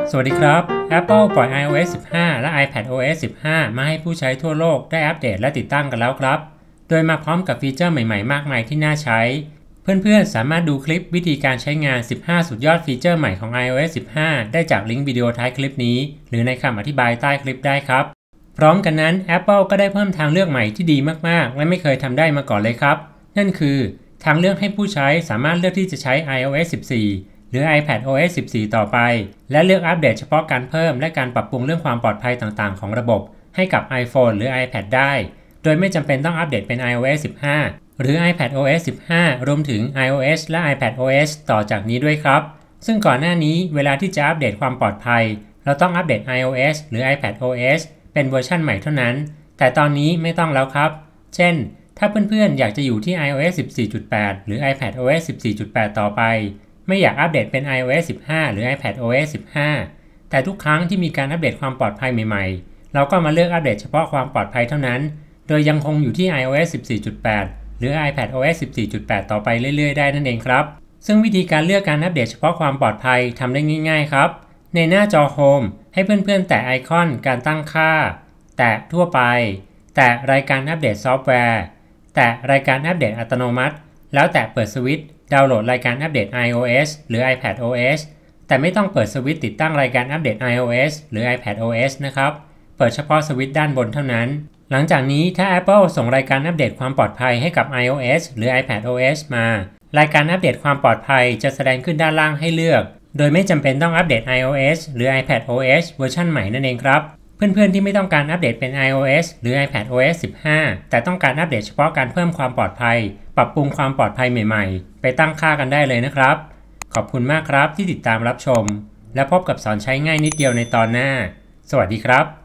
สวัสดีครับ Apple ปล่อย iOS 15 และ iPadOS 15 มาให้ผู้ใช้ทั่วโลกได้อัปเดตและติดตั้งกันแล้วครับ โดยมาพร้อมกับฟีเจอร์ใหม่ๆมากมายที่น่าใช้ เพื่อนๆสามารถดูคลิปวิธีการใช้งาน 15 สุดยอดฟีเจอร์ใหม่ของ iOS 15 ได้จากลิงก์วิดีโอท้ายคลิปนี้ หรือในคำอธิบายใต้คลิปได้ครับ พร้อมกันนั้น Apple ก็ได้เพิ่มทางเลือกใหม่ที่ดีมากๆและไม่เคยทำได้มาก่อนเลยครับ นั่นคือทางเลือกให้ผู้ใช้สามารถเลือกที่จะใช้ iOS 14 หรือ iPadOS 14 ต่อไปและเลือกอัปเดตเฉพาะการเพิ่มและการปรับปรุงเรื่องความปลอดภัยต่างๆของระบบให้กับ iPhone หรือ iPad ได้โดยไม่จำเป็นต้องอัปเดตเป็น iOS 15 หรือ iPadOS 15 รวมถึง iOS และ iPadOS ต่อจากนี้ด้วยครับซึ่งก่อนหน้านี้เวลาที่จะอัปเดตความปลอดภัยเราต้องอัปเดต iOS หรือ iPadOS เป็นเวอร์ชันใหม่เท่านั้นแต่ตอนนี้ไม่ต้องแล้วครับเช่นถ้าเพื่อนๆอยากจะอยู่ที่ iOS 14.8 หรือ iPadOS 14.8 ต่อไปไม่อยากอัปเดตเป็น iOS 15 หรือ iPadOS 15 แต่ทุกครั้งที่มีการอัปเดตความปลอดภัยใหม่ๆเราก็มาเลือกอัปเดตเฉพาะความปลอดภัยเท่านั้นโดยยังคงอยู่ที่ iOS 14.8 หรือ iPadOS 14.8 ต่อไปเรื่อยๆได้นั่นเองครับซึ่งวิธีการเลือกการอัปเดตเฉพาะความปลอดภัยทำได้ง่ายๆครับในหน้าจอ Home ให้เพื่อนๆแตะไอคอนการตั้งค่าแตะทั่วไปแตะรายการอัปเดตซอฟต์แวร์แตะรายการอัปเดตอัตโนมัติแล้วแตะเปิดสวิตช์ดาวน์โหลดรายการอัปเดต iOS หรือ iPadOS แต่ไม่ต้องเปิดสวิตช์ติดตั้งรายการอัปเดต iOS หรือ iPadOS นะครับเปิดเฉพาะสวิตช์ด้านบนเท่านั้นหลังจากนี้ถ้า Apple ส่งรายการอัปเดตความปลอดภัยให้กับ iOS หรือ iPadOS มารายการอัปเดตความปลอดภัยจะแสดงขึ้นด้านล่างให้เลือกโดยไม่จำเป็นต้องอัปเดต iOS หรือ iPadOS เวอร์ชันใหม่นั่นเองครับเพื่อนๆที่ไม่ต้องการอัปเดตเป็น iOS หรือ iPadOS 15 แต่ต้องการอัปเดตเฉพาะการเพิ่มความปลอดภัยปรับปรุงความปลอดภัยใหม่ๆไปตั้งค่ากันได้เลยนะครับขอบคุณมากครับที่ติดตามรับชมและพบกับสอนใช้ง่ายนิดเดียวในตอนหน้าสวัสดีครับ